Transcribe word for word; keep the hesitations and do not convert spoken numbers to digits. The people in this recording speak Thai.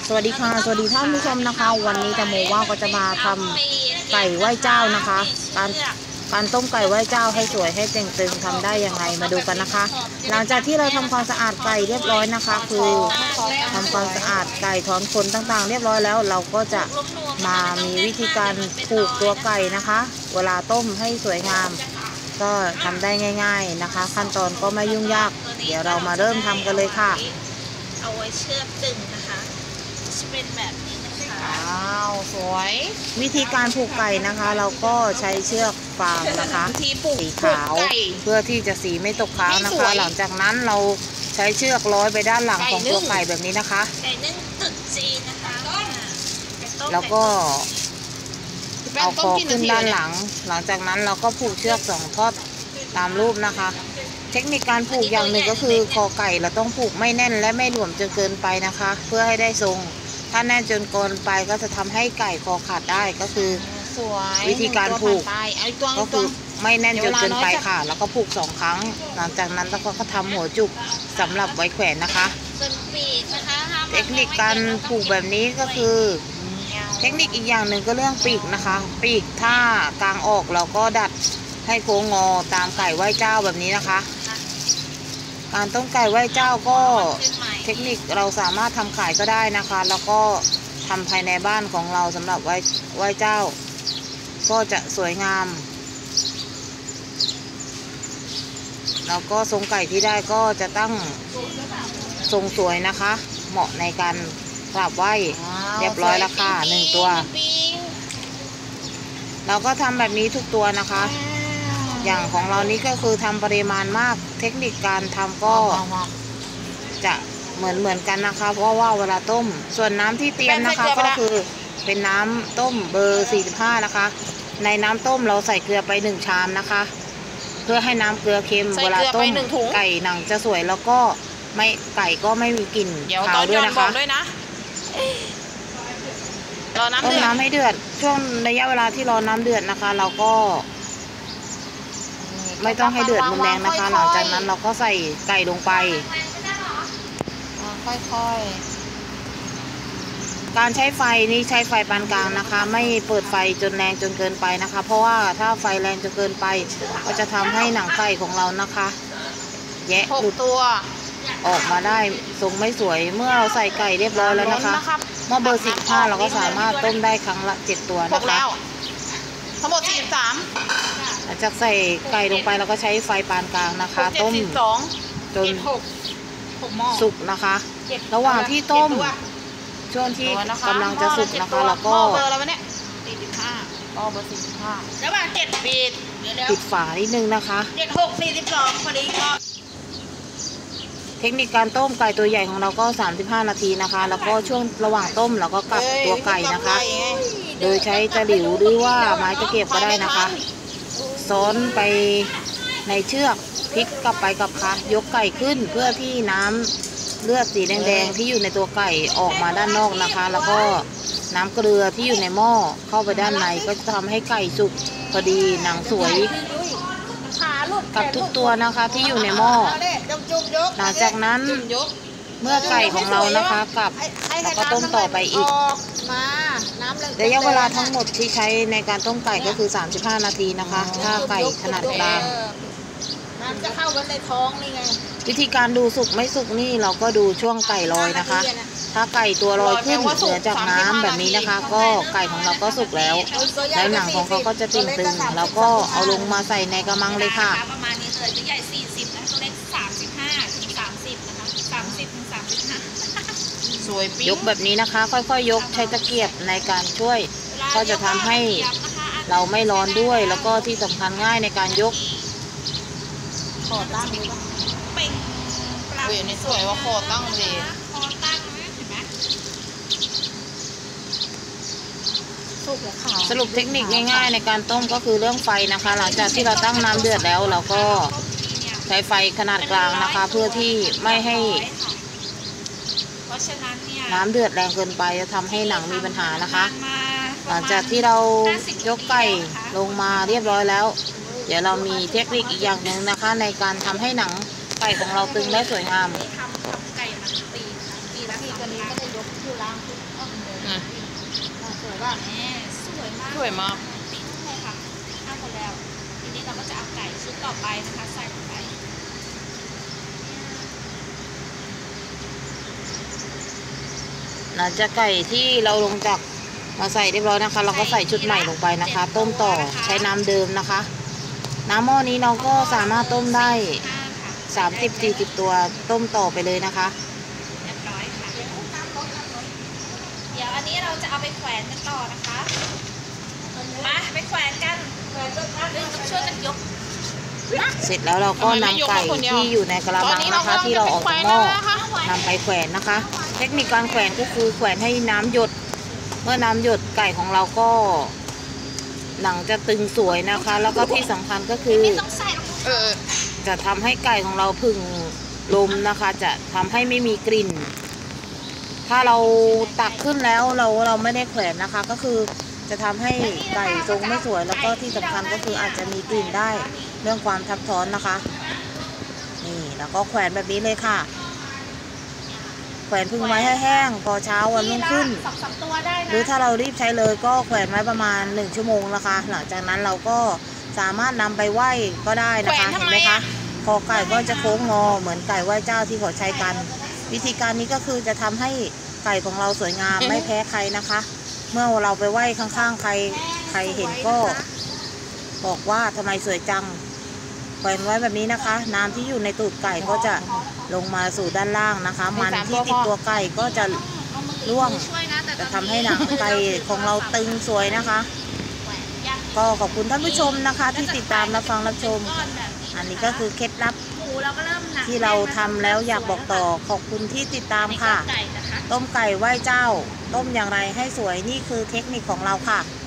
สวัสดีค่ะสวัสดีท่านผู้ชมนะคะวันนี้จะโมว่าก็จะมาทำไก่ไหว้เจ้านะคะการการต้มไก่ไหว้เจ้าให้สวยให้เต่งตึงทำได้ยังไงมาดูกันนะคะ หลังจากที่เราทำความสะอาดไก่เรียบร้อยนะคะ คือทำความสะอาดไก่ถอนขนต่างๆเรียบร้อยแล้วเราก็จะมามีวิธีการผูกตัวไก่นะคะ เวลาต้มให้สวยงามก็ทำได้ง่ายๆนะคะขั้นตอนก็ไม่ยุ่งยากเดี๋ยวเรามาเริ่มทำกันเลยค่ะเอาไว้เชือกตึงนะคะจะเป็นแบบนี้นะคะอ้าวสวยวิธีการผูกไก่นะคะ เราก็ใช้เชือกฟางนะคะสีขาวเพื่อที่จะสีไม่ตกค้างนะคะหลังจากนั้นเราใช้เชือกร้อยไปด้านหลังของตัวไก่แบบนี้นะคะไก่นึ่งตึกจีนนะคะแล้วก็เอาคอขึ้นด้านหลังหลังจากนั้นเราก็ผูกเชือกสองทอดตามรูปนะคะเทคนิคการผูกอย่างหนึ่งก็คือคอไก่เราต้องผูกไม่แน่นและไม่หลวมจนเกินไปนะคะเพื่อให้ได้ทรงถ้าแน่นจนเกินไปก็จะทำให้ไก่คอขาดได้ก็คือวิธีการผูกก็คือไม่แน่นจนเกินไปค่ะแล้วก็ผูกสองครั้งหลังจากนั้นเราก็ทำหัวจุกสำหรับไว้แขวนนะคะเทคนิคการผูกแบบนี้ก็คือเทคนิคอีกอย่างหนึ่งก็เรื่องปีกนะคะปีกถ้ากางออกเราก็ดัดให้โค้งงอตามไก่ไหว้เจ้าแบบนี้นะคะการต้มไก่ไหว้เจ้าก็เทคนิคเราสามารถทำขายก็ได้นะคะแล้วก็ทำภายในบ้านของเราสำหรับไหว้ไหว้เจ้าก็จะสวยงามแล้วก็ทรงไก่ที่ได้ก็จะตั้งทรงสวยนะคะเหมาะในการกราบไหว้เรียบร้อยแล้วค่ะหนึ่งตัวเราก็ทำแบบนี้ทุกตัวนะคะอย่างของเรานี้ก็คือทำปริมาณมากเทคนิคการทำก็จะเหมือนเหมือนกันนะคะเพราะว่าเวลาต้มส่วนน้ำที่เตรียมนะคะก็คือเป็นน้ำต้มเบอร์สี่สิบห้านะคะในน้ำต้มเราใส่เกลือไปหนึ่งชามนะคะเพื่อให้น้ำเกลือเค็มเวลาต้มไก่หนังจะสวยแล้วก็ไม่ไก่ก็ไม่มีกลิ่นคาวด้วยนะคะรอน้ำเดือดน้ำให้เดือดช่วงระยะเวลาที่รอน้ำเดือดนะคะเราก็ไม่ต้องให้เดือดรุนแรงนะคะหลังจากนั้นเราก็ใส่ไก่ลงไปค่อยๆการใช้ไฟนี้ใช้ไฟปานกลางนะคะไม่เปิดไฟจนแรงจนเกินไปนะคะเพราะว่าถ้าไฟแรงจนเกินไปก็จะทำให้หนังไก่ของเรานะคะแยะหลุดตัวออกมาได้ทรงไม่สวยเมื่อเราใส่ไก่เรียบร้อยแล้วนะคะหม้อเบอร์สิบห้าเราก็สามารถต้มได้ครั้งละเจ็ดตัวนะคะทั้งหมดสี่สิบสามหลังจากใส่ไก่ลงไปเราก็ใช้ไฟปานกลางนะคะต้มจนสุกนะคะระหว่างที่ต้มช่วงที่กำลังจะสุกนะคะแล้วก็สี่สิบห้าหม้อเบอร์สี่สิบห้าระหว่างเจ็ดปิดปิดฝานิดนึงนะคะเจ็ดหกสี่สิบสองพอดีก็เทคนิคการต้มไก่ตัวใหญ่ของเราก็สามสิบห้านาทีนะคะแล้วก็ช่วงระหว่างต้มเราก็กลับตัวไก่นะคะโดยใช้ตะหลิวหรือว่าไม้ตะเกียบก็ได้นะคะซ้อนไปในเชือกพลิกกลับไปกลับค่ะยกไก่ขึ้นเพื่อที่น้ำเลือดสีแดงๆที่อยู่ในตัวไก่ออกมาด้านนอกนะคะแล้วก็น้ำเกลือที่อยู่ในหม้อเข้าไปด้านในก็จะทำให้ไก่สุกพอดีหนังสวยกับทุกตัวนะคะที่อยู่ในหม้อหลังจากนั้นเมื่อไก่ของเรานะคะกลับแล้วก็ต้มต่อไปอีกระยะเวลาทั้งหมดที่ใช้ในการต้มไก่ก็คือสามสิบห้านาทีนะคะถ้าไก่ขนาดกลางน้ำจะเข้าไปในท้องนี่ไงวิธีการดูสุกไม่สุกนี่เราก็ดูช่วงไก่ลอยนะคะถ้าไก่ตัวลอยขึ้นเหนือจากน้ำแบบนี้นะคะก็ไก่ของเราก็สุกแล้วแล้วหนังของเขาก็จะติ่งตึงแล้วก็เอาลงมาใส่ในกระมังเลยค่ะประมาณนี้เลยตัวใหญ่สี่สิบนะตัวเล็กสามสิบห้าถึงสามสิบนะคะสามสิบถึงสามสิบห้าสวยยกแบบนี้นะคะค่อยๆยกใช้ตะเกียบในการช่วยก็จะทำให้เราไม่ร้อนด้วยแล้วก็ที่สำคัญง่ายในการยกคอตั้งเลยป่ะเป็นปลานี่สวยว่าคอตั้งเลยคอตั้งเห็นไหมสรุปเทคนิคง่ายๆในการต้มก็คือเรื่องไฟนะคะหลังจากที่เราตั้งน้ำเดือดแล้วเราก็ใช้ไฟขนาดกลางนะคะเพื่อที่ไม่ให้น้ำเดือดแรงเกินไปจะทำให้หนังมีปัญหานะคะหลังจากที่เรายกไก่ลงมาเรียบร้อยแล้วเดี๋ยวเรามีเทคนิคอีกอย่างหนึ่งนะคะในการทำให้หนังไก่ของเราตึงและสวยงามทำไก่มาปีปีละปีกันนี้ก็จะยกคือล้างวยมากนี่เลยค่ะห้าหมดแล้วทีนี้เราก็จะเอาไก่ชุดต่อไปนะคะใส่ลงไปหลังจากไก่ที่เราลงจากมาใส่เรียบร้อยนะคะ เราก็ใส่ชุดใหม่ลงไปนะคะ ต้มต่อใช้น้ำเดิมนะคะ น้ำหม้อนี้เราก็สามารถต้มได้สามสิบสี่สิบตัวต้มต่อไปเลยนะคะเรียบร้อยค่ะเดี๋ยวอันนี้เราจะเอาไปแขวนกันต่อนะคะมาไปแขวนกันช่วยกันยกเสร็จแล้วเราก็นำไก่ที่อยู่ในกระมังนะคะ ที่เราออกจากหม้อนำไปแขวนนะคะ เทคนิคการแขวนก็คือแขวนให้น้ำหยด เมื่อน้ำหยดไก่ของเราก็หนังจะตึงสวยนะคะ แล้วก็ที่สำคัญก็คือต้องใส่ลงไปจะทำให้ไก่ของเราผึ่งลมนะคะ จะทำให้ไม่มีกลิ่น ถ้าเราตักขึ้นแล้วเราเราไม่ได้แขวนนะคะ ก็คือจะทำให้ไก่ทรงไม่สวย แล้วก็ที่สำคัญก็คืออาจจะมีกลิ่นได้เรื่องความทับซ้อนนะคะ นี่แล้วก็แขวนแบบนี้เลยค่ะ แขวนพึ่งไว้ให้แห้งพอเช้าวันรุ่งขึ้นสองสามตัวได้นะหรือถ้าเรารีบใช้เลยก็แขวนไว้ประมาณหนึ่งชั่วโมงนะคะ หลังจากนั้นเราก็สามารถนำไปไหว้ก็ได้นะคะเห็นไหมคะคอไก่ก็จะโค้งงอเหมือนไก่ไหว้เจ้าที่เขาใช้กัน วิธีการนี้ก็คือจะทำให้ไก่ของเราสวยงามไม่แพ้ใครนะคะ เมื่อเราไปไหว้ข้างๆใครใครเห็นก็บอกว่าทำไมสวยจังแขวนไว้แบบนี้นะคะ น้ำที่อยู่ในตูดไก่ก็จะลงมาสู่ด้านล่างนะคะ มันที่ติดตัวไก่ก็จะร่วง จะทำให้หนังไก่ของเราตึงสวยนะคะ ก็ขอบคุณท่านผู้ชมนะคะ ที่ติดตามรับฟังรับชม อันนี้ก็คือเคล็ดลับหมูเราก็เริ่มหนักที่เราทำแล้วอยากบอกต่อขอบคุณที่ติดตามค่ะไก่นะคะต้มไก่ไหว้เจ้า ต้มอย่างไรให้สวยนี่คือเทคนิคของเราค่ะ